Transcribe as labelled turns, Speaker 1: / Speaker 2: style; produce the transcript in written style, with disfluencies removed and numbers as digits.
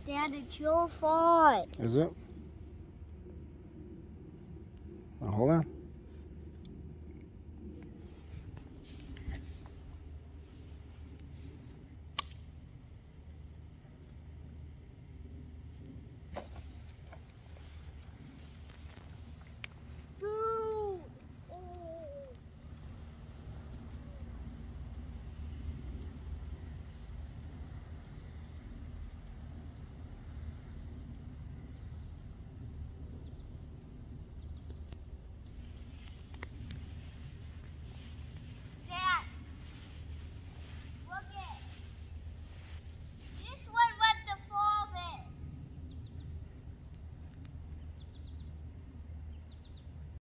Speaker 1: Dad, it's your fault.
Speaker 2: Is it? Well, hold on.